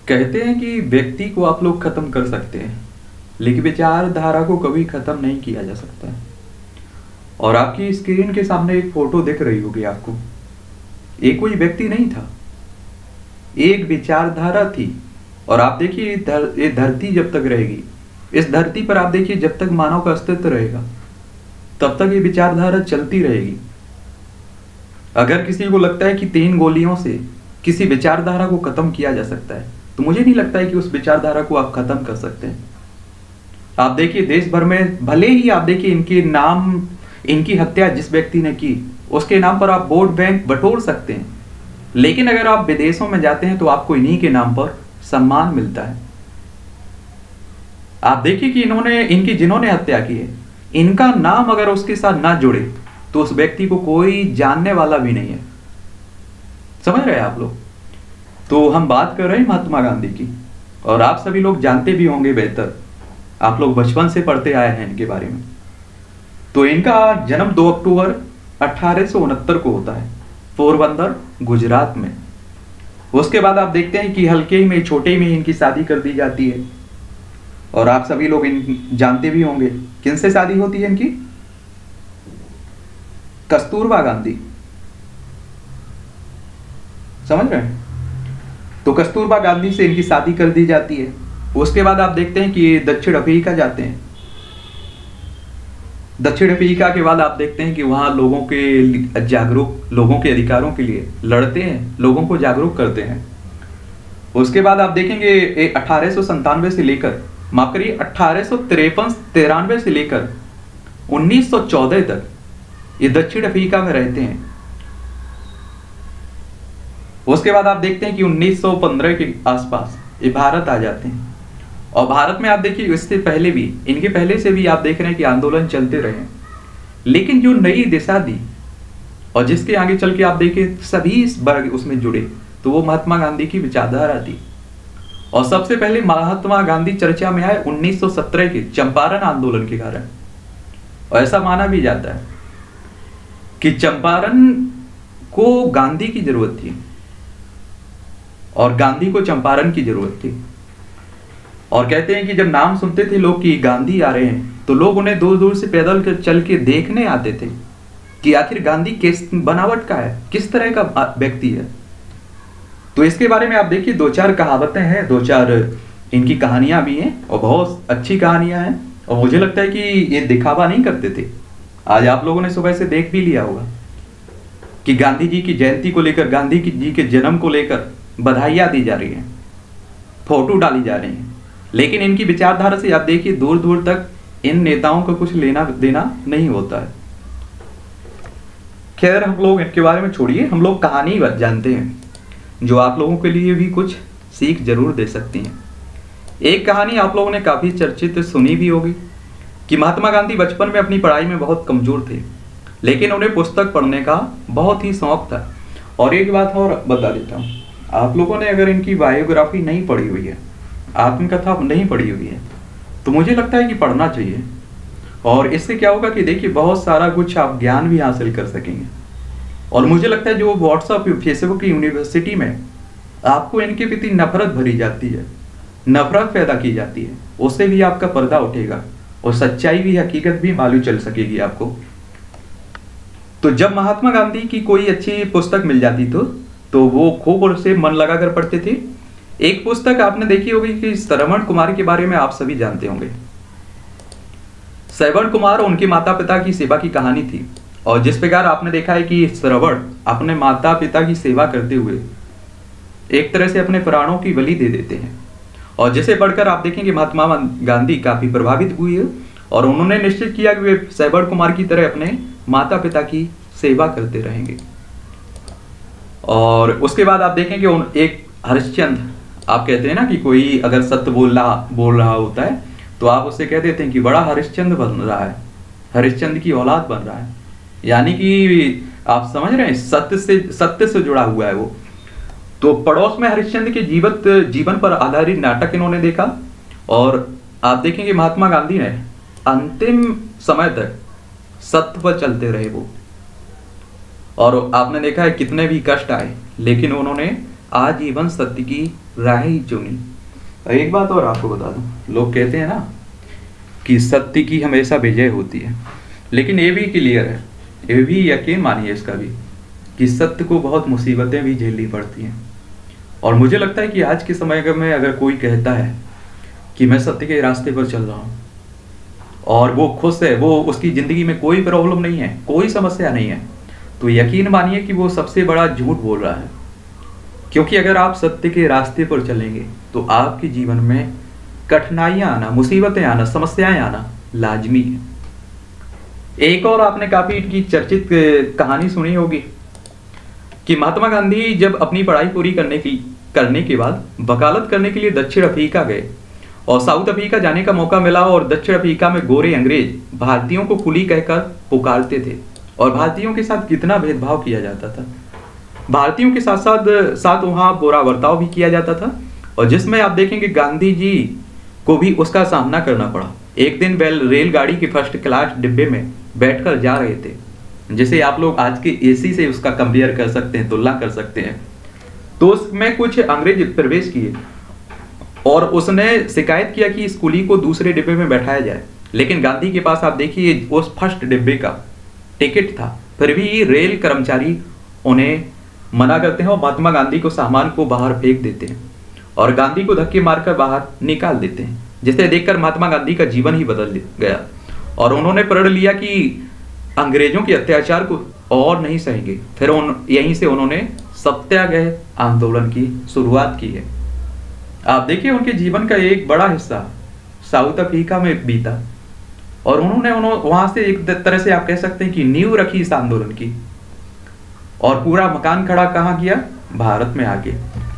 कहते हैं कि व्यक्ति को आप लोग खत्म कर सकते हैं, लेकिन विचारधारा को कभी खत्म नहीं किया जा सकता है। और आपकी स्क्रीन के सामने एक फोटो दिख रही होगी आपको। एक कोई व्यक्ति नहीं था, एक विचारधारा थी। और आप देखिए ये धरती जब तक रहेगी, इस धरती पर आप देखिए जब तक मानव का अस्तित्व रहेगा तब तक ये विचारधारा चलती रहेगी। अगर किसी को लगता है कि 3 गोलियों से किसी विचारधारा को खत्म किया जा सकता है, तो मुझे नहीं लगता है कि उस विचारधारा को आप खत्म कर सकते हैं। आप देखिए देश भर में भले ही आप देखिए इनके नाम, इनकी हत्या जिस व्यक्ति ने की उसके नाम पर आप वोट बैंक बटोर सकते हैं, लेकिन अगर आप विदेशों में जाते हैं तो आपको इन्हीं के नाम पर सम्मान मिलता है। आप देखिए कि इनकी जिन्होंने हत्या की है, इनका नाम अगर उसके साथ ना जुड़े तो उस व्यक्ति को कोई जानने वाला भी नहीं है। समझ रहे हैं आप लोग? तो हम बात कर रहे हैं महात्मा गांधी की, और आप सभी लोग जानते भी होंगे बेहतर, आप लोग बचपन से पढ़ते आए हैं इनके बारे में। तो इनका जन्म 2 अक्टूबर 1869 को होता है, पोरबंदर गुजरात में। उसके बाद आप देखते हैं कि हल्के में छोटे में इनकी शादी कर दी जाती है। और आप सभी लोग जानते भी होंगे किनसे शादी होती है इनकी? कस्तूरबा गांधी। समझ रहे हैं? तो कस्तूरबा गांधी से इनकी शादी कर दी जाती है। उसके बाद आप देखते हैं कि ये दक्षिण अफ्रीका जाते हैं। दक्षिण अफ्रीका के बाद आप देखते हैं कि वहां लोगों के अधिकारों के लिए लड़ते हैं, लोगों को जागरूक करते हैं। उसके बाद आप देखेंगे 1897 से लेकर, माफ करिए 1893 से लेकर 1914 तक ये दक्षिण अफ्रीका में रहते हैं। उसके बाद आप देखते हैं कि 1915 के आसपास ये भारत आ जाते हैं। और भारत में आप देखिए इससे पहले भी, इनके पहले से भी आप देख रहे हैं कि आंदोलन चलते रहे, लेकिन जो नई दिशा दी और जिसके आगे चल के आप देखिए सभी इस वर्ग उसमें जुड़े, तो वो महात्मा गांधी की विचारधारा थी। और सबसे पहले महात्मा गांधी चर्चा में आए 1917 के चंपारण आंदोलन के कारण। और ऐसा माना भी जाता है कि चंपारण को गांधी की जरूरत थी और गांधी को चंपारण की जरूरत थी। और कहते हैं कि जब नाम सुनते थे लोग कि गांधी आ रहे हैं, तो लोग उन्हें दूर दूर से पैदल चल के देखने आते थे कि आखिर गांधी किस बनावट का है, किस तरह का व्यक्ति है। तो इसके बारे में आप देखिए 2-4 कहावतें हैं, 2-4 इनकी कहानियां भी हैं, और बहुत अच्छी कहानियां हैं। और मुझे लगता है कि ये दिखावा नहीं करते थे। आज आप लोगों ने सुबह से देख भी लिया होगा कि गांधी जी की जयंती को लेकर, गांधी जी के जन्म को लेकर बधाइयां दी जा रही हैं, फोटो डाली जा रही हैं, लेकिन इनकी विचारधारा से आप देखिए दूर दूर तक इन नेताओं को कुछ लेना देना नहीं होता है। खैर हम लोग इनके बारे में छोड़िए, हम लोग कहानी जानते हैं जो आप लोगों के लिए भी कुछ सीख जरूर दे सकती हैं। एक कहानी आप लोगों ने काफी चर्चित सुनी भी होगी कि महात्मा गांधी बचपन में अपनी पढ़ाई में बहुत कमजोर थे, लेकिन उन्हें पुस्तक पढ़ने का बहुत ही शौक था। और एक बात और बता देता हूँ, आप लोगों ने अगर इनकी बायोग्राफी नहीं पढ़ी हुई है, आत्मकथा नहीं पढ़ी हुई है, तो मुझे लगता है कि पढ़ना चाहिए। और इससे क्या होगा कि देखिए बहुत सारा कुछ आप ज्ञान भी हासिल कर सकेंगे। और मुझे लगता है जो व्हाट्सएप फेसबुक की यूनिवर्सिटी में आपको इनके प्रति नफरत भरी जाती है, नफरत पैदा की जाती है, उससे भी आपका पर्दा उठेगा और सच्चाई भी, हकीकत भी मालूम चल सकेगी आपको। तो जब महात्मा गांधी की कोई अच्छी पुस्तक मिल जाती तो वो खूब उसे मन लगाकर पढ़ते थे। एक पुस्तक आपने देखी होगी कि श्रवण कुमार के बारे में आप सभी जानते होंगे। श्रवण कुमार उनके माता पिता की सेवा की कहानी थी। और जिस प्रकार आपने देखा है कि श्रवण अपने माता पिता की सेवा करते हुए एक तरह से अपने प्राणों की बलि दे देते हैं, और जिसे पढ़कर आप देखेंगे महात्मा गांधी काफी प्रभावित हुए और उन्होंने निश्चित किया कि वे श्रवण कुमार की तरह अपने माता पिता की सेवा करते रहेंगे। और उसके बाद आप देखेंगे एक हरिश्चंद्र, आप कहते हैं ना कि कोई अगर सत्य बोल रहा होता है तो आप उससे कह देते हैं कि बड़ा हरिश्चंद्र बन रहा है, हरिश्चंद्र की औलाद बन रहा है। यानी कि आप समझ रहे हैं सत्य से जुड़ा हुआ है वो। तो पड़ोस में हरिश्चंद्र के जीवन पर आधारित नाटक इन्होंने देखा। और आप देखेंगे महात्मा गांधी ने अंतिम समय तक सत्य पर चलते रहे वो। और आपने देखा है कितने भी कष्ट आए, लेकिन उन्होंने आजीवन सत्य की राह ही चुनी। एक बात और आपको बता दूं, लोग कहते हैं ना कि सत्य की हमेशा विजय होती है, लेकिन ये भी क्लियर है, ये भी यकीन मानिए इसका भी, कि सत्य को बहुत मुसीबतें भी झेलनी पड़ती हैं। और मुझे लगता है कि आज के समय में अगर कोई कहता है कि मैं सत्य के रास्ते पर चल रहा हूँ और वो खुश है, वो उसकी ज़िंदगी में कोई प्रॉब्लम नहीं है, कोई समस्या नहीं है, तो यकीन मानिए कि वो सबसे बड़ा झूठ बोल रहा है। क्योंकि अगर आप सत्य के रास्ते पर चलेंगे तो आपके जीवन में कठिनाइयाँ आना, मुसीबतें आना, समस्याएं आना लाजमी है। एक और आपने काफ़ी इनकी चर्चित कहानी सुनी होगी कि महात्मा गांधी जब अपनी पढ़ाई पूरी करने के बाद वकालत करने के लिए दक्षिण अफ्रीका गए और साउथ अफ्रीका जाने का मौका मिला, और दक्षिण अफ्रीका में गोरे अंग्रेज भारतीयों को कुली कहकर पुकारते थे और भारतीयों के साथ कितना भेदभाव किया जाता था। भारतीयों के साथ साथ साथ वहाँ बुरा बर्ताव भी किया जाता था, और जिसमें आप देखेंगे गांधी जी को भी उसका सामना करना पड़ा। एक दिन रेलगाड़ी के फर्स्ट क्लास डिब्बे में बैठकर जा रहे थे, जिसे आप लोग आज के एसी से उसका कंपेयर कर सकते हैं, तुलना कर सकते हैं। तो उसमें कुछ अंग्रेज प्रवेश किए और उसने शिकायत किया कि इस कुली को दूसरे डिब्बे में बैठाया जाए, लेकिन गांधी के पास आप देखिए उस फर्स्ट डिब्बे का टिकट था, फिर भी रेल कर्मचारी उन्हें मना करते हैं और महात्मा गांधी को सामान को बाहर फेंक देते हैं और गांधी को धक्के मारकर बाहर निकाल देते हैं, जिसे देखकर महात्मा गांधी का जीवन ही बदल गया और उन्होंने प्रण लिया कि अंग्रेजों के अत्याचार को और नहीं सहेंगे। फिर यहीं से उन्होंने सत्याग्रह आंदोलन की शुरुआत की है। आप देखिए उनके जीवन का एक बड़ा हिस्सा साउथ अफ्रीका में बीता और उन्होंने वहां से एक तरह से आप कह सकते हैं कि नींव रखी इस आंदोलन की, और पूरा मकान खड़ा कहाँ किया, भारत में आके।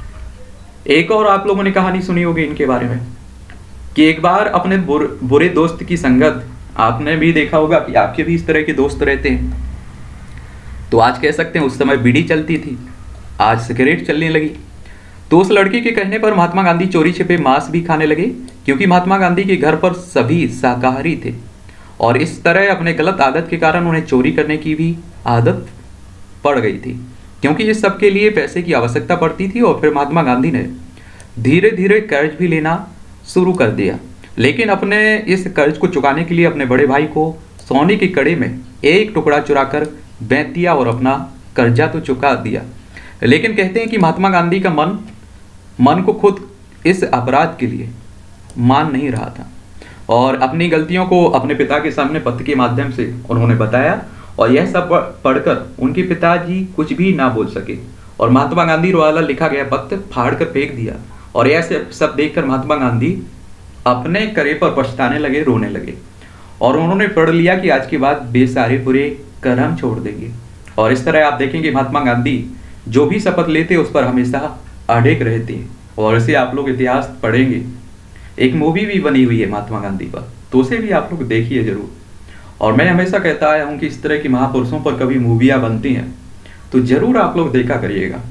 एक और आप लोगों ने कहानी सुनी होगी इनके बारे में कि एक बार अपने बुरे दोस्त की संगत, आपने भी देखा होगा कि आपके भी इस तरह के दोस्त रहते हैं, तो आज कह सकते हैं उस समय बीड़ी चलती थी, आज सिगरेट चलने लगी। तो उस लड़के के कहने पर महात्मा गांधी चोरी छिपे मांस भी खाने लगे, क्योंकि महात्मा गांधी के घर पर सभी शाकाहारी थे और इस तरह अपने गलत आदत के कारण उन्हें चोरी करने की भी आदत पड़ गई थी, क्योंकि इस सब के लिए पैसे की आवश्यकता पड़ती थी। और फिर महात्मा गांधी ने धीरे धीरे कर्ज भी लेना शुरू कर दिया, लेकिन अपने इस कर्ज को चुकाने के लिए अपने बड़े भाई को सोने के कड़े में एक टुकड़ा चुराकर बेच दिया और अपना कर्जा तो चुका दिया। लेकिन कहते हैं कि महात्मा गांधी का मन को खुद इस अपराध के लिए मान नहीं रहा था और अपनी गलतियों को अपने पिता के सामने पत्र के माध्यम से उन्होंने बताया, और यह सब पढ़कर उनके पिताजी कुछ भी ना बोल सके और महात्मा गांधी द्वारा लिखा गया पत्र फाड़ कर फेंक दिया। और यह सब देखकर महात्मा गांधी अपने करे पर पछताने लगे, रोने लगे और उन्होंने पढ़ लिया कि आज के बाद वे सारे बुरे कर्म छोड़ देंगे। और इस तरह आप देखेंगे महात्मा गांधी जो भी शपथ लेते उस पर हमेशा अड़िग रहते, और इसे आप लोग इतिहास पढ़ेंगे। एक मूवी भी बनी हुई है महात्मा गांधी पर, तो उसे भी आप लोग देखिए जरूर। और मैं हमेशा कहता आया हूँ कि इस तरह की महापुरुषों पर कभी मूवियाँ बनती हैं तो जरूर आप लोग देखा करिएगा।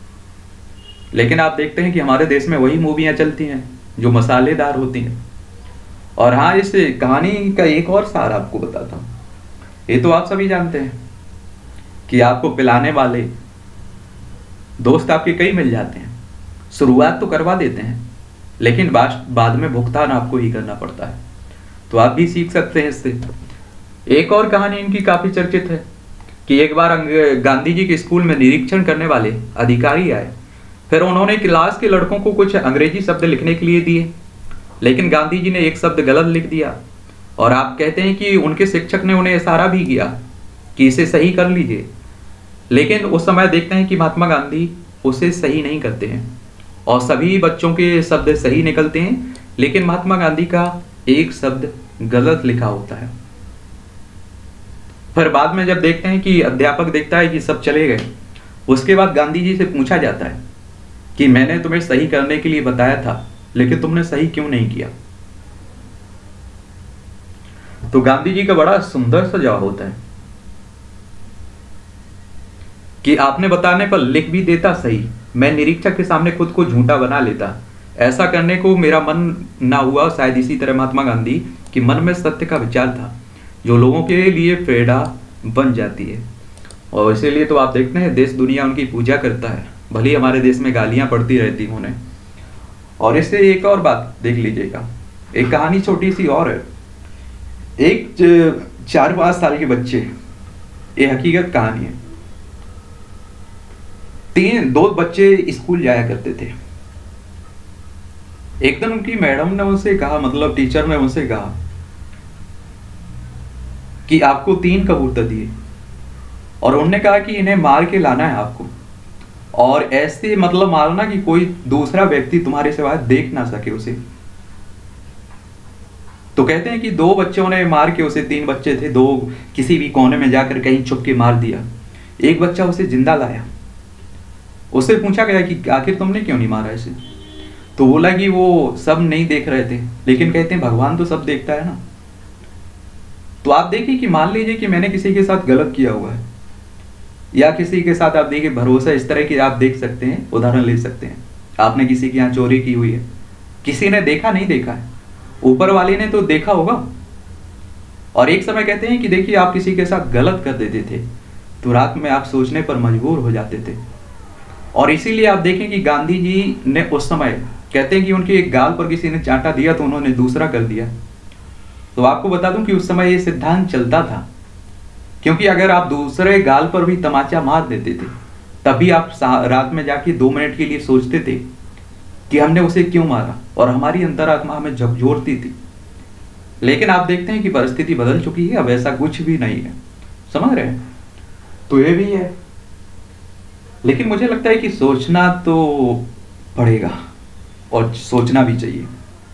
लेकिन आप देखते हैं कि हमारे देश में वही मूवियाँ चलती हैं जो मसालेदार होती हैं। और हाँ, इस कहानी का एक और सार आपको बताता हूँ। ये तो आप सभी जानते हैं कि आपको पिलाने वाले दोस्त आपके कई मिल जाते हैं, शुरुआत तो करवा देते हैं, लेकिन बाद में भुगतान आपको ही करना पड़ता है। तो आप भी सीख सकते हैं इससे। एक और कहानी इनकी काफी चर्चित है कि एक बार गांधी जी के स्कूल में निरीक्षण करने वाले अधिकारी आए, फिर उन्होंने क्लास के लड़कों को कुछ अंग्रेजी शब्द लिखने के लिए दिए, लेकिन गांधी जी ने एक शब्द गलत लिख दिया और आप कहते हैं कि उनके शिक्षक ने उन्हें इशारा भी किया कि इसे सही कर लीजिए, लेकिन उस समय देखते हैं कि महात्मा गांधी उसे सही नहीं करते हैं और सभी बच्चों के शब्द सही निकलते हैं, लेकिन महात्मा गांधी का एक शब्द गलत लिखा होता है। फिर बाद में जब देखते हैं कि अध्यापक देखता है कि सब चले गए, उसके बाद गांधी जी से पूछा जाता है कि मैंने तुम्हें सही करने के लिए बताया था, लेकिन तुमने सही क्यों नहीं किया। तो गांधी जी का बड़ा सुंदर सा जवाब होता है कि आपने बताने पर लिख भी देता सही, मैं निरीक्षक के सामने खुद को झूठा बना लेता, ऐसा करने को मेरा मन ना हुआ। शायद इसी तरह महात्मा गांधी के मन में सत्य का विचार था जो लोगों के लिए प्रेरणा बन जाती है, और इसीलिए तो आप देखते हैं देश दुनिया उनकी पूजा करता है भले ही हमारे देश में गालियां पड़ती रहती उन्हें। और इससे एक और बात देख लीजिएगा, एक कहानी छोटी सी और है। एक 4-5 साल के बच्चे, ये हकीकत कहानी है। दो बच्चे स्कूल जाया करते थे। एक दिन उनकी मैडम ने उनसे कहा, मतलब टीचर ने उनसे कहा कि आपको 3 कबूतर दिए और उन्होंने कहा कि इन्हें मार के लाना है आपको, और ऐसे मतलब मारना कि कोई दूसरा व्यक्ति तुम्हारे सिवाय देख ना सके उसे। तो कहते हैं कि 2 बच्चों ने मार के उसे, 3 बच्चे थे, 2 किसी भी कोने में जाकर कहीं छुप के मार दिया। एक बच्चा उसे जिंदा लाया। उससे पूछा गया कि आखिर तुमने क्यों नहीं मारा इसे? तो बोला कि वो सब नहीं देख रहे थे, लेकिन कहते हैं भगवान तो सब देखता है ना। तो आप देखिए कि मान लीजिए कि मैंने किसी के साथ गलत किया हुआ है, या किसी के साथ आप देखिए भरोसा इस तरह की, आप देख सकते हैं, उदाहरण ले सकते हैं, आपने किसी के यहाँ चोरी की हुई है, किसी ने देखा नहीं देखा है, ऊपर वाले ने तो देखा होगा। और एक समय कहते हैं कि देखिए आप किसी के साथ गलत कर देते थे तो रात में आप सोचने पर मजबूर हो जाते थे। और इसीलिए आप देखें कि गांधी जी ने उस समय, कहते हैं कि उनके एक गाल पर किसी ने चांटा दिया तो उन्होंने दूसरा कर दिया। तो आपको बता दूं कि उस समय ये सिद्धांत चलता था, क्योंकि अगर आप दूसरे गाल पर भी तमाचा मार देते थे तभी आप रात में जाके 2 मिनट के लिए सोचते थे कि हमने उसे क्यों मारा, और हमारी अंतरात्मा हमें झकझोरती थी। लेकिन आप देखते हैं कि परिस्थिति बदल चुकी है, अब ऐसा कुछ भी नहीं है, समझ रहे हैं? तो ये भी है, लेकिन मुझे लगता है कि सोचना तो पड़ेगा और सोचना भी चाहिए।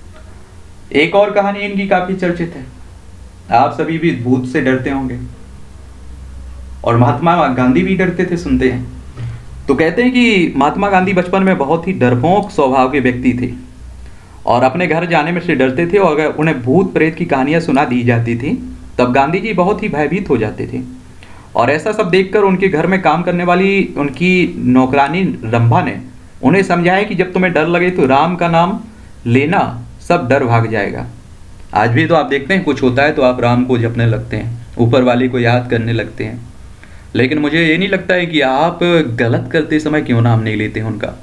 एक और कहानी इनकी काफी चर्चित है, आप सभी भी भूत से डरते होंगे, और महात्मा गांधी भी डरते थे, सुनते हैं। तो कहते हैं कि महात्मा गांधी बचपन में बहुत ही डरपोक स्वभाव के व्यक्ति थे और अपने घर जाने में से डरते थे, और अगर उन्हें भूत प्रेत की कहानियां सुना दी जाती थी तब गांधी जी बहुत ही भयभीत हो जाते थे। और ऐसा सब देखकर उनके घर में काम करने वाली उनकी नौकरानी रंभा ने उन्हें समझाया कि जब तुम्हें डर लगे तो राम का नाम लेना, सब डर भाग जाएगा। आज भी तो आप देखते हैं कुछ होता है तो आप राम को जपने लगते हैं, ऊपर वाले को याद करने लगते हैं, लेकिन मुझे ये नहीं लगता है कि आप गलत करते समय क्यों नाम नहीं लेते हैं उनका।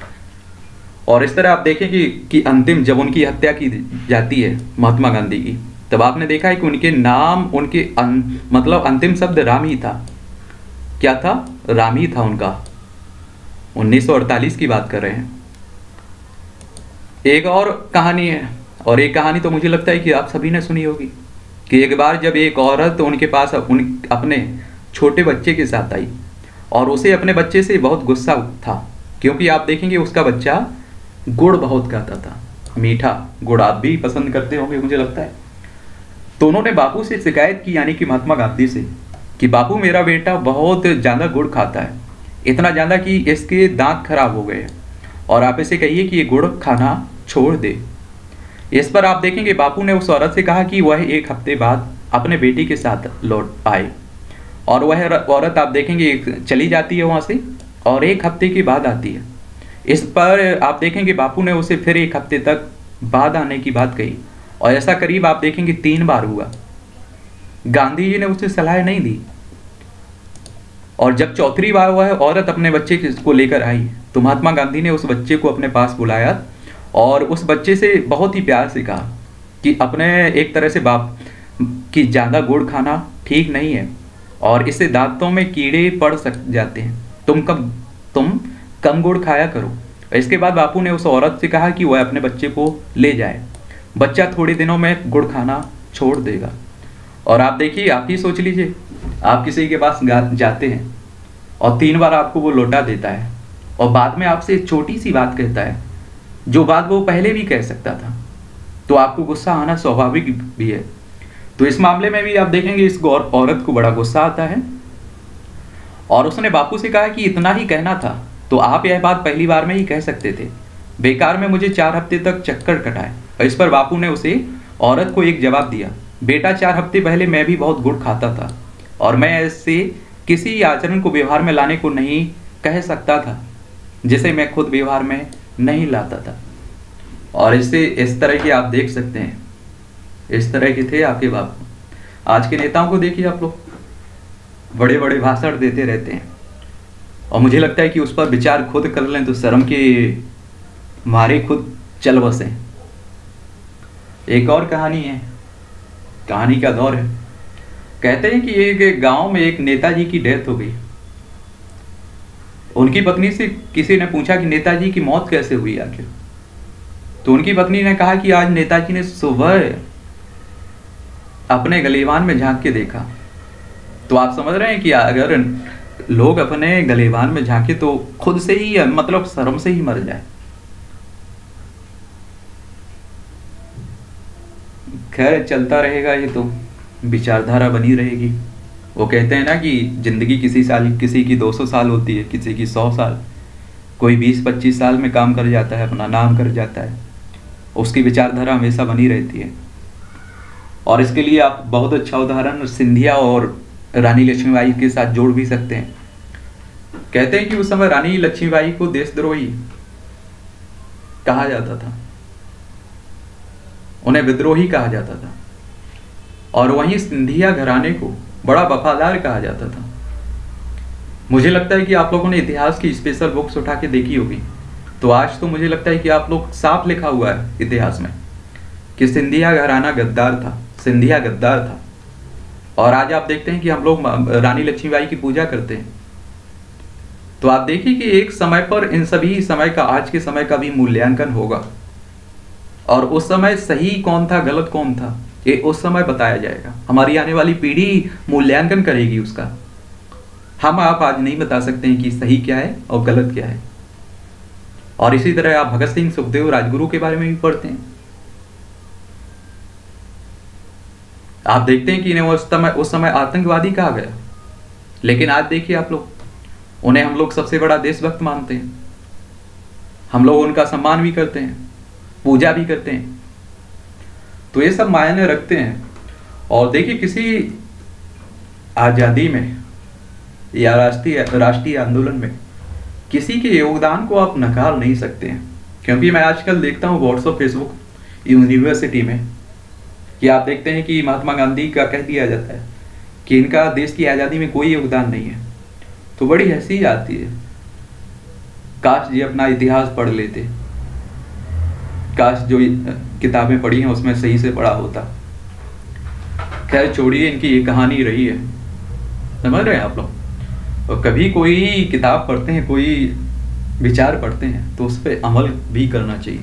और इस तरह आप देखें कि अंतिम जब उनकी हत्या की जाती है महात्मा गांधी की, तब आपने देखा है कि उनके नाम, उनके मतलब अंतिम शब्द राम ही था। क्या था? राम ही था उनका। 1948 की बात कर रहे हैं। एक और कहानी है, और एक कहानी तो मुझे लगता है कि आप सभी ने सुनी होगी, कि एक बार जब एक औरत उनके पास अपने छोटे बच्चे के साथ आई, और उसे अपने बच्चे से बहुत गुस्सा था, क्योंकि आप देखेंगे उसका बच्चा गुड़ बहुत खाता था, मीठा गुड़ आप भी पसंद करते होंगे मुझे लगता है। तो उन्होंने बापू से शिकायत की, यानी कि महात्मा गांधी से, कि बापू मेरा बेटा बहुत ज़्यादा गुड़ खाता है, इतना ज़्यादा कि इसके दांत खराब हो गए हैं, और आप इसे कहिए कि ये गुड़ खाना छोड़ दे। इस पर आप देखेंगे बापू ने उस औरत से कहा कि वह 1 हफ्ते बाद अपने बेटी के साथ लौट आए, और वह औरत आप देखेंगे चली जाती है वहाँ से, और 1 हफ्ते के बाद आती है। इस पर आप देखेंगे बापू ने उसे फिर 1 हफ्ते तक बाद आने की बात कही, और ऐसा करीब आप देखेंगे 3 बार हुआ। गांधी जी ने उसे सलाह नहीं दी, और जब 4थी बार वह औरत अपने बच्चे को लेकर आई तो महात्मा गांधी ने उस बच्चे को अपने पास बुलाया, और उस बच्चे से बहुत ही प्यार से कहा कि अपने एक तरह से बाप कि ज़्यादा गुड़ खाना ठीक नहीं है, और इससे दांतों में कीड़े पड़ जाते हैं, तुम कम गुड़ खाया करो। इसके बाद बापू ने उस औरत से कहा कि वह अपने बच्चे को ले जाए, बच्चा थोड़े दिनों में गुड़ खाना छोड़ देगा। और आप देखिए, आप ही सोच लीजिए, आप किसी के पास जाते हैं और 3 बार आपको वो लौटा देता है, और बाद में आपसे एक छोटी सी बात कहता है जो बात वो पहले भी कह सकता था, तो आपको गुस्सा आना स्वाभाविक भी है। तो इस मामले में भी आप देखेंगे इस औरत को बड़ा गुस्सा आता है, और उसने बापू से कहा कि इतना ही कहना था तो आप यह बात पहली बार में ही कह सकते थे, बेकार में मुझे 4 हफ्ते तक चक्कर कटाए। और इस पर बापू ने उसे औरत को एक जवाब दिया, बेटा 4 हफ्ते पहले मैं भी बहुत गुड़ खाता था, और मैं ऐसे किसी आचरण को व्यवहार में लाने को नहीं कह सकता था जिसे मैं खुद व्यवहार में नहीं लाता था। और इससे इस तरह के आप देख सकते हैं, इस तरह के थे आपके बापू। आज के नेताओं को देखिए आप लोग, बड़े बड़े भाषण देते रहते हैं, और मुझे लगता है कि उस पर विचार खुद कर लें तो शर्म के मारे खुद चल बसें। एक और कहानी है, कहानी का दौर है। कहते हैं कि एक गांव में एक नेताजी की डेथ हो गई। उनकी पत्नी से किसी ने पूछा कि नेताजी की मौत कैसे हुई आखिर। तो उनकी पत्नी ने कहा कि आज नेताजी ने सुबह अपने गलीवान में झांक के देखा। तो आप समझ रहे हैं कि अगर लोग अपने गलीवान में झांके तो खुद से ही मतलब शर्म से ही मर जाए। खैर चलता रहेगा, ये तो विचारधारा बनी रहेगी। वो कहते हैं ना कि जिंदगी किसी की 200 साल होती है, किसी की 100 साल। कोई 20-25 साल में काम कर जाता है, अपना नाम कर जाता है, उसकी विचारधारा हमेशा बनी रहती है। और इसके लिए आप बहुत अच्छा उदाहरण सिंधिया और रानी लक्ष्मीबाई के साथ जोड़ भी सकते हैं। कहते हैं कि उस समय रानी लक्ष्मीबाई को देशद्रोही कहा जाता था, उन्हें विद्रोही कहा जाता था, और वहीं सिंधिया घराने को बड़ा वफादार कहा जाता था। मुझे लगता है कि आप लोगों ने इतिहास की स्पेशल बुक्स उठा के देखी होगी, तो आज तो मुझे लगता है कि आप लोग साफ लिखा हुआ है इतिहास में कि सिंधिया घराना गद्दार था, सिंधिया गद्दार था। और आज आप देखते हैं कि हम लोग रानी लक्ष्मीबाई की पूजा करते हैं। तो आप देखिए कि एक समय पर इन सभी समय का, आज के समय का भी मूल्यांकन होगा, और उस समय सही कौन था गलत कौन था ये उस समय बताया जाएगा। हमारी आने वाली पीढ़ी मूल्यांकन करेगी उसका। हम आप आज नहीं बता सकते हैं कि सही क्या है और गलत क्या है। और इसी तरह आप भगत सिंह, सुखदेव, राजगुरु के बारे में भी पढ़ते हैं। आप देखते हैं कि इन्हें उस समय आतंकवादी कहा गया, लेकिन आज देखिए आप लोग, उन्हें हम लोग सबसे बड़ा देशभक्त मानते हैं। हम लोग उनका सम्मान भी करते हैं, पूजा भी करते हैं। तो ये सब मायने रखते हैं। और देखिए किसी आज़ादी में या राष्ट्रीय आंदोलन में किसी के योगदान को आप नकार नहीं सकते हैं। क्योंकि मैं आजकल देखता हूँ व्हाट्सएप, फेसबुक, यूनिवर्सिटी में कि आप देखते हैं कि महात्मा गांधी का कह दिया जाता है कि इनका देश की आज़ादी में कोई योगदान नहीं है। तो बड़ी हंसी आती है, काश जी अपना इतिहास पढ़ लेते, काश जो किताबें पढ़ी हैं उसमें सही से पढ़ा होता। खैर छोड़िए, इनकी ये कहानी रही है, समझ रहे हैं आप लोग। और कभी कोई किताब पढ़ते हैं, कोई विचार पढ़ते हैं, तो उस पर अमल भी करना चाहिए।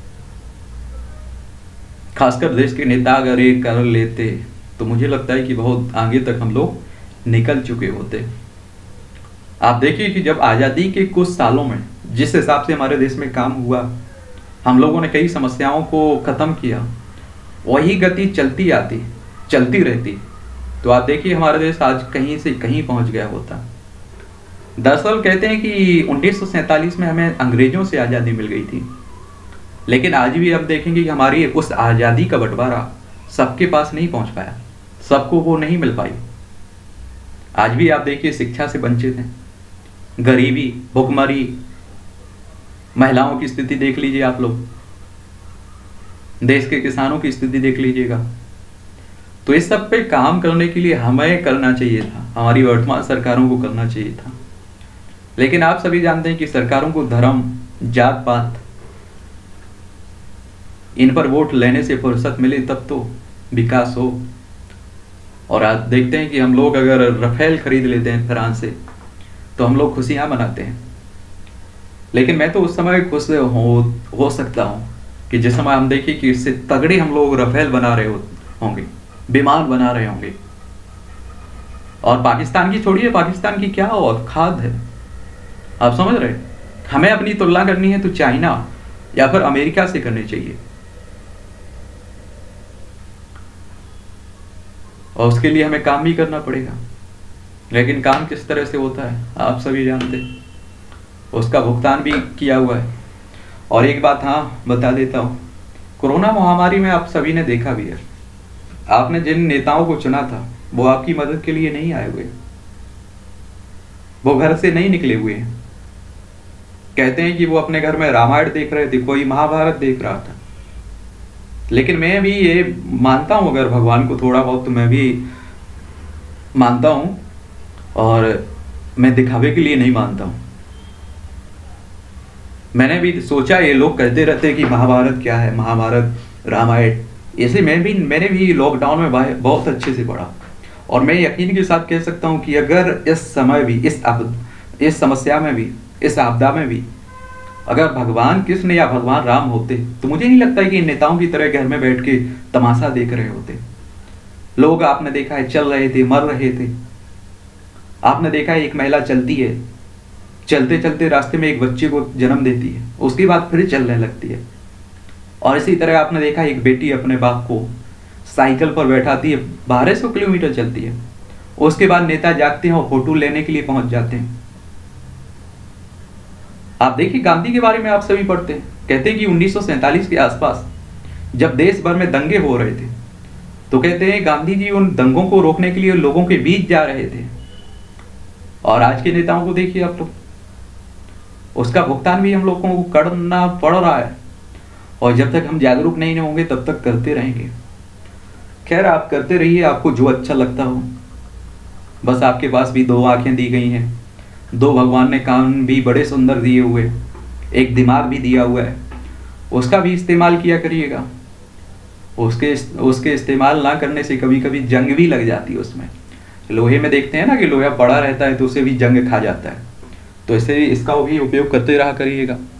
खासकर देश के नेता अगर ये कर लेते तो मुझे लगता है कि बहुत आगे तक हम लोग निकल चुके होते। आप देखिए कि जब आज़ादी के कुछ सालों में जिस हिसाब से हमारे देश में काम हुआ, हम लोगों ने कई समस्याओं को ख़त्म किया, वही गति चलती रहती, तो आप देखिए हमारा देश आज कहीं से कहीं पहुंच गया होता। दरअसल कहते हैं कि 1947 में हमें अंग्रेजों से आज़ादी मिल गई थी, लेकिन आज भी अब देखेंगे कि हमारी उस आज़ादी का बंटवारा सबके पास नहीं पहुंच पाया, सबको वो नहीं मिल पाई। आज भी आप देखिए शिक्षा से वंचित हैं, गरीबी, भुखमरी, महिलाओं की स्थिति देख लीजिए आप लोग, देश के किसानों की स्थिति देख लीजिएगा। तो इस सब पे काम करने के लिए हमें करना चाहिए था, हमारी वर्तमान सरकारों को करना चाहिए था। लेकिन आप सभी जानते हैं कि सरकारों को धर्म, जात पात, इन पर वोट लेने से फुर्सत मिले तब तो विकास हो। और आज देखते हैं कि हम लोग अगर राफेल खरीद लेते हैं फ्रांस से तो हम लोग खुशियां मनाते हैं। लेकिन मैं तो उस समय खुश हो सकता हूं कि जिस समय हम देखिए कि इससे तगड़े हम लोग राफेल बना रहे होंगे, विमान बना रहे होंगे। और पाकिस्तान की छोड़िए, पाकिस्तान की क्या औकात है, आप समझ रहे। हमें अपनी तुलना करनी है तो चाइना या फिर अमेरिका से करनी चाहिए, और उसके लिए हमें काम भी करना पड़ेगा। लेकिन काम किस तरह से होता है आप सभी जानते हैं, उसका भुगतान भी किया हुआ है। और एक बात हाँ बता देता हूँ, कोरोना महामारी में आप सभी ने देखा भी है, आपने जिन नेताओं को चुना था वो आपकी मदद के लिए नहीं आए हुए, वो घर से नहीं निकले हुए हैं। कहते हैं कि वो अपने घर में रामायण देख रहे थे, कोई महाभारत देख रहा था। लेकिन मैं भी ये मानता हूँ, अगर भगवान को थोड़ा बहुत तो मैं भी मानता हूँ, और मैं दिखावे के लिए नहीं मानता हूँ। मैंने भी सोचा, ये लोग कहते रहते हैं कि महाभारत क्या है, महाभारत रामायण, ऐसे मैंने भी लॉकडाउन में बहुत अच्छे से पढ़ा। और मैं यकीन के साथ कह सकता हूँ कि अगर इस समय भी, इस समस्या में भी, इस आपदा में भी अगर भगवान कृष्ण या भगवान राम होते तो मुझे नहीं लगता है कि इन नेताओं की तरह घर में बैठ के तमाशा देख रहे होते। लोग आपने देखा है चल रहे थे, मर रहे थे। आपने देखा है एक महिला चलती है, चलते चलते रास्ते में एक बच्चे को जन्म देती है, उसके बाद फिर चलने लगती है। और इसी तरह आपने देखा एक बेटी अपने बाप को साइकिल पर बैठाती है, 1200 किलोमीटर चलती है। उसके बाद नेता जागते हैं और फोटो लेने के लिए पहुंच जाते हैं। आप देखिए गांधी के बारे में आप सभी पढ़ते हैं, कहते हैं कि 1947 के आसपास जब देश भर में दंगे हो रहे थे तो कहते हैं गांधी जी उन दंगों को रोकने के लिए लोगों के बीच जा रहे थे। और आज के नेताओं को देखिए आप लोग, उसका भुगतान भी हम लोगों को करना पड़ रहा है। और जब तक हम जागरूक नहीं होंगे तब तक करते रहेंगे। खैर, आप करते रहिए, आपको जो अच्छा लगता हो। बस आपके पास भी 2 आंखें दी गई हैं, 2 भगवान ने कान भी बड़े सुंदर दिए हुए, एक दिमाग भी दिया हुआ है, उसका भी इस्तेमाल किया करिएगा। उसके इस्तेमाल ना करने से कभी कभी जंग भी लग जाती है। उसमें लोहे में देखते हैं ना कि लोहा पड़ा रहता है तो उसे भी जंग खा जाता है। तो इससे इसका भी उपयोग करते रहा करिएगा।